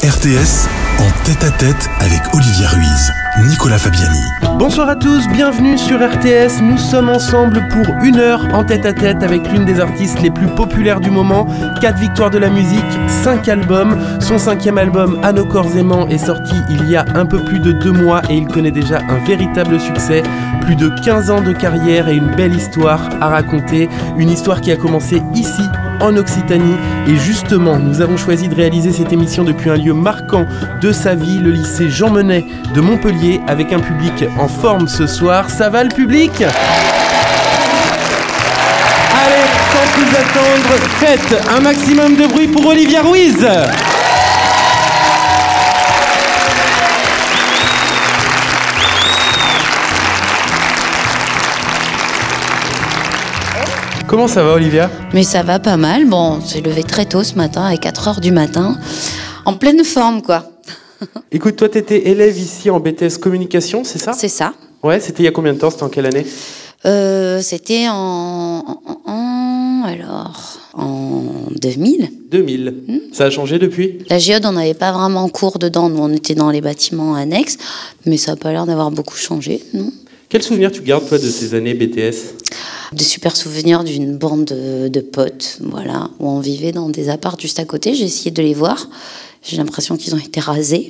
RTS en tête-à-tête avec Olivia Ruiz, Nicolas Fabiani. Bonsoir à tous, bienvenue sur RTS. Nous sommes ensemble pour 1 heure en tête-à-tête avec l'une des artistes les plus populaires du moment. 4 victoires de la musique, 5 albums. Son 5e album, À nos corps aimants, est sorti il y a un peu plus de 2 mois et il connaît déjà un véritable succès. Plus de 15 ans de carrière et une belle histoire à raconter. Une histoire qui a commencé ici, en Occitanie. Et justement, nous avons choisi de réaliser cette émission depuis un lieu marquant de sa vie, le lycée Jean Monnet de Montpellier, avec un public en forme ce soir. Ça va le public ? Allez, sans plus attendre, faites un maximum de bruit pour Olivia Ruiz. Comment ça va, Olivia ? Mais ça va pas mal. Bon, j'ai levé très tôt ce matin, à 4 h du matin, en pleine forme, quoi. Écoute, toi, t'étais élève ici en BTS Communication, c'est ça ? C'est ça. Ouais, c'était il y a combien de temps ? C'était en quelle année ? C'était en 2000. 2000. Ça a changé depuis ? La géode, on n'avait pas vraiment cours dedans. Nous, on était dans les bâtiments annexes, mais ça n'a pas l'air d'avoir beaucoup changé, non ? Quel souvenir tu gardes, toi, de ces années BTS ? Des super souvenirs d'une bande de potes, voilà, où on vivait dans des apparts juste à côté. J'ai essayé de les voir. J'ai l'impression qu'ils ont été rasés.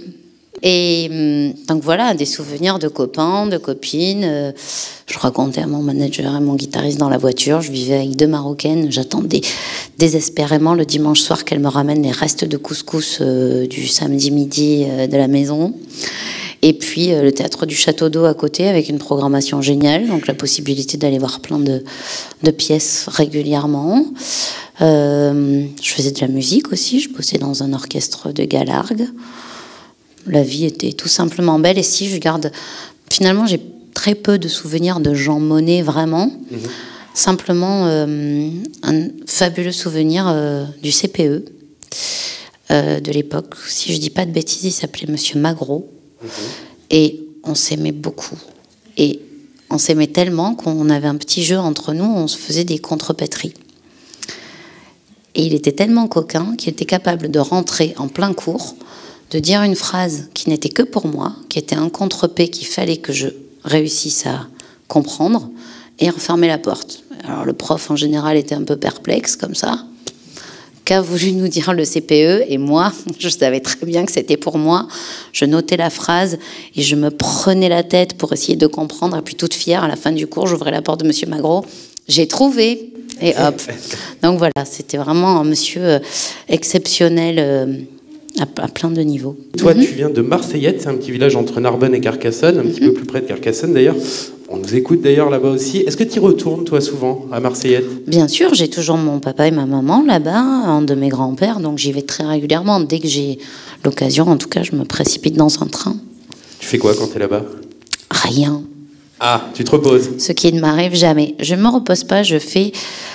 Et donc voilà, des souvenirs de copains, de copines. Je racontais à mon manager et mon guitariste dans la voiture. Je vivais avec 2 Marocaines. J'attendais désespérément le dimanche soir qu'elles me ramènent les restes de couscous du samedi midi de la maison. Et puis le théâtre du Château d'Eau à côté avec une programmation géniale, donc la possibilité d'aller voir plein de pièces régulièrement. Je faisais de la musique aussi, je bossais dans un orchestre de Galargue. La vie était tout simplement belle. Et si je garde... Finalement, j'ai très peu de souvenirs de Jean Monnet, vraiment. Simplement, un fabuleux souvenir du CPE de l'époque. Si je dis pas de bêtises, il s'appelait Monsieur Magro. Et on s'aimait beaucoup. Et on s'aimait tellement qu'on avait un petit jeu entre nous, on se faisait des contrepèteries. Et il était tellement coquin qu'il était capable de rentrer en plein cours, de dire une phrase qui n'était que pour moi, qui était un contrepé qu'il fallait que je réussisse à comprendre, et refermer la porte. Alors le prof en général était un peu perplexe comme ça, qu'a voulu nous dire le CPE, et moi, je savais très bien que c'était pour moi. Je notais la phrase et je me prenais la tête pour essayer de comprendre. Et puis toute fière, à la fin du cours, j'ouvrais la porte de Monsieur Magro. J'ai trouvé. Et hop. Donc voilà, c'était vraiment un monsieur exceptionnel à plein de niveaux. Toi, tu viens de Marseillette, c'est un petit village entre Narbonne et Carcassonne, un petit peu plus près de Carcassonne d'ailleurs. On nous écoute d'ailleurs là-bas aussi. Est-ce que tu y retournes, toi, souvent, à Marseillette ? Bien sûr, j'ai toujours mon papa et ma maman là-bas, un de mes grands-pères, donc j'y vais très régulièrement. Dès que j'ai l'occasion, en tout cas, je me précipite dans un train. Tu fais quoi quand tu es là-bas ? Rien. Ah, tu te reposes ? Ce qui ne m'arrive jamais. Je ne me repose pas, je fais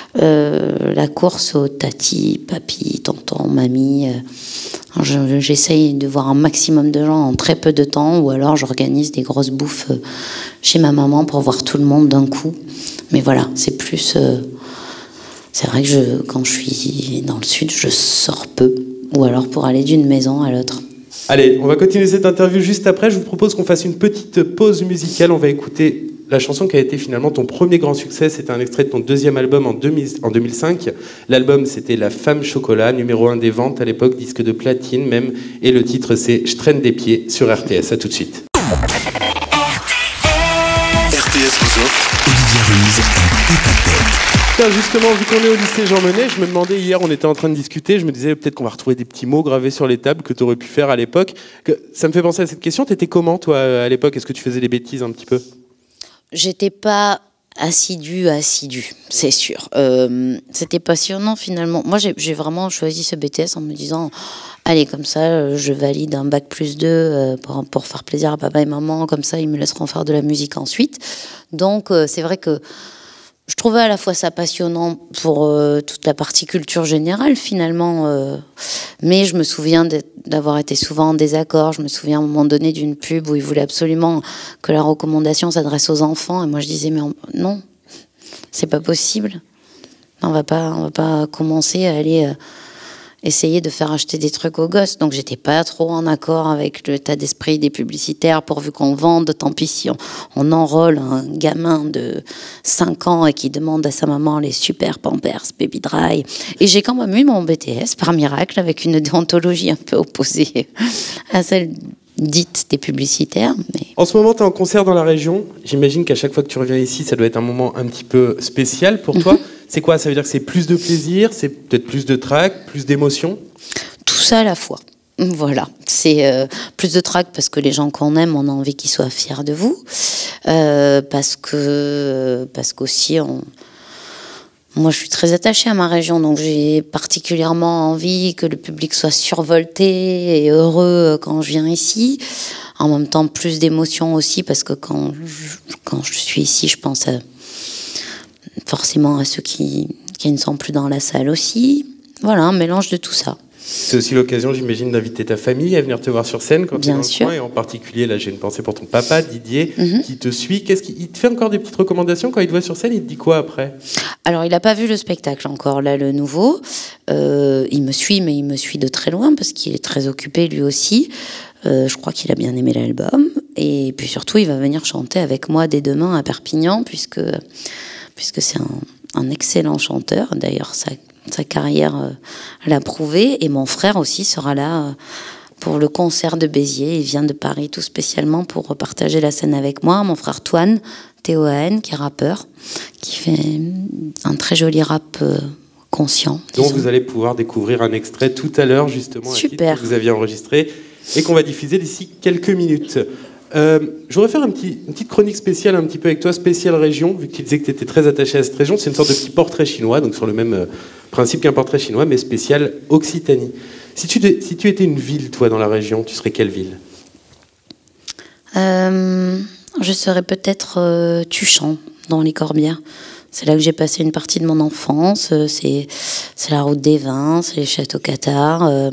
la course aux tati, papi, tonton, mamie. J'essaye de voir un maximum de gens en très peu de temps, ou alors j'organise des grosses bouffes chez ma maman pour voir tout le monde d'un coup. Mais voilà, c'est plus... c'est vrai que quand je suis dans le sud, je sors peu, ou alors pour aller d'une maison à l'autre. Allez, on va continuer cette interview juste après. Je vous propose qu'on fasse une petite pause musicale. On va écouter la chanson qui a été finalement ton premier grand succès. C'était un extrait de ton 2e album en 2005. L'album, c'était La Femme Chocolat, numéro 1 des ventes à l'époque, disque de platine même. Et le titre, c'est Je traîne des pieds sur RTS. À tout de suite. RTS vous offre Olivia Ruiz en tête-à-tête. Tiens, justement, vu qu'on est au lycée Jean Monnet, je me demandais hier, on était en train de discuter, je me disais peut-être qu'on va retrouver des petits mots gravés sur les tables que tu aurais pu faire à l'époque. Ça me fait penser à cette question. T'étais comment, toi, à l'époque ? Est-ce que tu faisais des bêtises un petit peu ? J'étais pas assidue, c'est sûr. C'était passionnant finalement. Moi, j'ai vraiment choisi ce BTS en me disant, allez, comme ça, je valide un bac+2 pour faire plaisir à papa et maman. Comme ça, ils me laisseront faire de la musique ensuite. Donc, c'est vrai que je trouvais à la fois ça passionnant pour toute la partie culture générale finalement, mais je me souviens d'avoir été souvent en désaccord. Je me souviens à un moment donné d'une pub où ils voulaient absolument que la recommandation s'adresse aux enfants, et moi je disais mais non, c'est pas possible. On va pas commencer à aller essayer de faire acheter des trucs aux gosses. Donc j'étais pas trop en accord avec l'état d'esprit des publicitaires, pourvu qu'on vende, tant pis si on enrôle un gamin de 5 ans et qui demande à sa maman les super Pampers, Baby Dry. Et j'ai quand même eu mon BTS, par miracle, avec une déontologie un peu opposée à celle dite des publicitaires. Mais... En ce moment, tu es en concert dans la région. J'imagine qu'à chaque fois que tu reviens ici, ça doit être un moment un petit peu spécial pour toi. C'est quoi? Ça veut dire que c'est plus de plaisir, c'est peut-être plus de trac, plus d'émotion? Tout ça à la fois. Voilà, c'est plus de trac parce que les gens qu'on aime, on a envie qu'ils soient fiers de vous, parce qu'aussi moi je suis très attachée à ma région, donc j'ai particulièrement envie que le public soit survolté et heureux quand je viens ici. En même temps, plus d'émotion aussi parce que quand je suis ici, je pense forcément à ceux qui ne sont plus dans la salle aussi. Voilà, un mélange de tout ça. C'est aussi l'occasion, j'imagine, d'inviter ta famille à venir te voir sur scène quand tu es dans le coin. Et en particulier, là, j'ai une pensée pour ton papa, Didier, qui te suit. Il te fait encore des petites recommandations quand il te voit sur scène? Il te dit quoi après? Alors, il n'a pas vu le spectacle encore, là, le nouveau. Il me suit, mais il me suit de très loin parce qu'il est très occupé, lui aussi. Je crois qu'il a bien aimé l'album. Et puis surtout, il va venir chanter avec moi dès demain à Perpignan, puisque c'est un excellent chanteur. D'ailleurs, sa carrière l'a prouvé. Et mon frère aussi sera là pour le concert de Béziers. Il vient de Paris tout spécialement pour partager la scène avec moi. Mon frère Toine, T-O-A-N, qui est rappeur, qui fait un très joli rap conscient. Donc vous allez pouvoir découvrir un extrait tout à l'heure, justement, super, que vous aviez enregistré et qu'on va diffuser d'ici quelques minutes. Je voudrais faire une petite chronique spéciale un petit peu avec toi, spéciale région, vu que tu disais que tu étais très attaché à cette région. C'est une sorte de petit portrait chinois, donc sur le même principe qu'un portrait chinois, mais spécial Occitanie. Si tu étais une ville, toi, dans la région, tu serais quelle ville? Je serais peut-être Tuchan, dans les Corbières. C'est là que j'ai passé une partie de mon enfance. C'est la route des vins, c'est les châteaux cathares.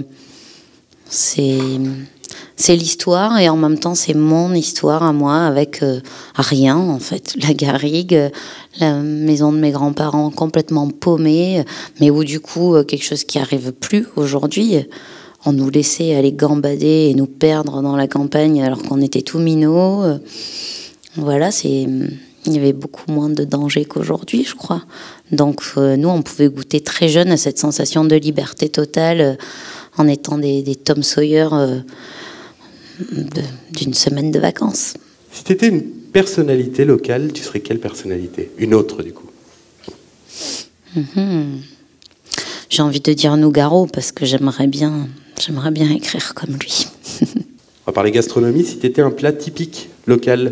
C'est l'histoire et en même temps c'est mon histoire à moi avec rien en fait. La garrigue, la maison de mes grands-parents complètement paumée, mais où du coup quelque chose qui arrive plus aujourd'hui. On nous laissait aller gambader et nous perdre dans la campagne alors qu'on était tout minots. Voilà, il y avait beaucoup moins de danger qu'aujourd'hui, je crois. Donc nous, on pouvait goûter très jeune à cette sensation de liberté totale en étant des Tom Sawyer d'une semaine de vacances. Si tu étais une personnalité locale, tu serais quelle personnalité? Une autre, du coup. J'ai envie de dire Nougaro, parce que j'aimerais bien écrire comme lui. On va parler gastronomie. Si tu étais un plat typique local?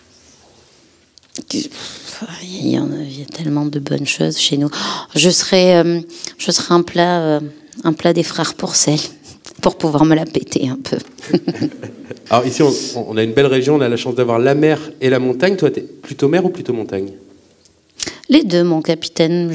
Il y a tellement de bonnes choses chez nous. Je serais un plat des frères Pourcel, pour pouvoir me la péter un peu. Alors ici, on a une belle région, on a la chance d'avoir la mer et la montagne. Toi, t'es plutôt mer ou plutôt montagne? Les deux, mon capitaine.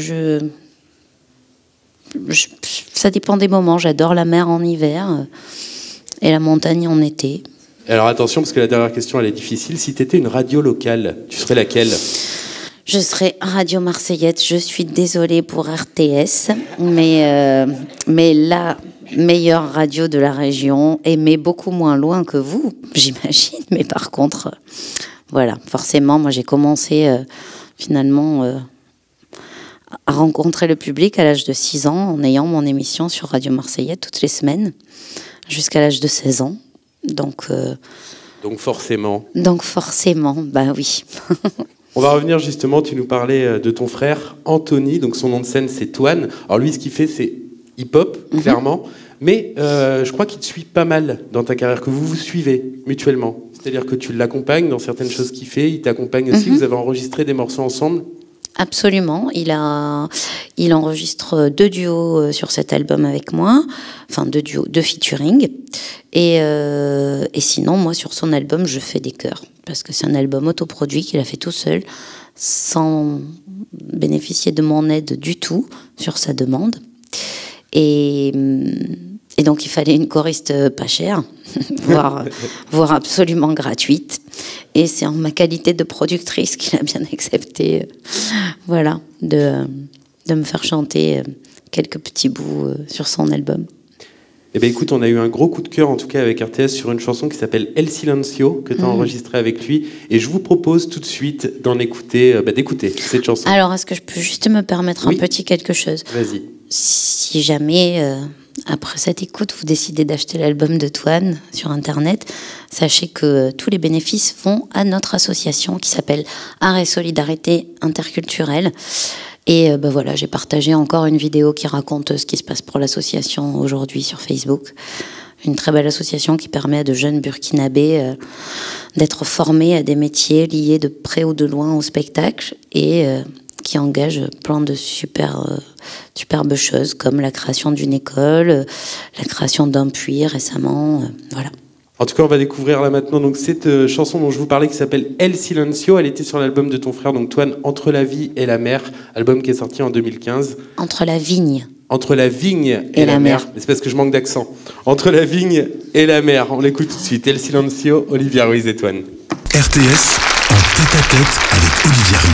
Ça dépend des moments. J'adore la mer en hiver et la montagne en été. Alors attention, parce que la dernière question, elle est difficile. Si tu étais une radio locale, tu serais laquelle? Je serais Radio Marseillaise. Je suis désolée pour RTS, mais la meilleure radio de la région, mais beaucoup moins loin que vous, j'imagine. Mais par contre, voilà, forcément, moi j'ai commencé finalement à rencontrer le public à l'âge de 6 ans en ayant mon émission sur Radio Marseillaise toutes les semaines, jusqu'à l'âge de 16 ans. Donc forcément. Donc forcément, bah oui. On va revenir justement, tu nous parlais de ton frère Anthony, donc son nom de scène c'est Toine. Alors lui ce qu'il fait c'est hip-hop, clairement, mais je crois qu'il te suit pas mal dans ta carrière, que vous vous suivez mutuellement. C'est-à-dire que tu l'accompagnes dans certaines choses qu'il fait, il t'accompagne aussi, vous avez enregistré des morceaux ensemble? Absolument, il enregistre 2 duos sur cet album avec moi, enfin 2 duos, 2 featuring, et sinon moi sur son album je fais des chœurs, parce que c'est un album autoproduit qu'il a fait tout seul, sans bénéficier de mon aide du tout, sur sa demande, et donc il fallait une choriste pas chère, voire absolument gratuite. Et c'est en ma qualité de productrice qu'il a bien accepté, voilà, de me faire chanter quelques petits bouts sur son album. Eh bien écoute, on a eu un gros coup de cœur en tout cas avec RTS sur une chanson qui s'appelle El Silencio, que tu as enregistrée avec lui, et je vous propose tout de suite d'écouter cette chanson. Alors, est-ce que je peux juste me permettre un petit quelque chose? Vas-y. Si jamais, après cette écoute, vous décidez d'acheter l'album de Toine sur Internet, sachez que tous les bénéfices vont à notre association qui s'appelle Art et Solidarité Interculturelle. Et voilà, j'ai partagé encore une vidéo qui raconte ce qui se passe pour l'association aujourd'hui sur Facebook. Une très belle association qui permet à de jeunes burkinabés d'être formés à des métiers liés de près ou de loin au spectacle et qui engage plein de superbes choses comme la création d'une école, la création d'un puits récemment, voilà. En tout cas, on va découvrir là maintenant donc, cette chanson dont je vous parlais qui s'appelle El Silencio. Elle était sur l'album de ton frère, donc Toine, Entre la vie et la mer, album qui est sorti en 2015. Entre la vigne. Entre la vigne et la mer. C'est parce que je manque d'accent. Entre la vigne et la mer. On l'écoute tout de suite. El Silencio, Olivia Ruiz et Toine. RTS en tête-à-tête avec Olivia Ruiz.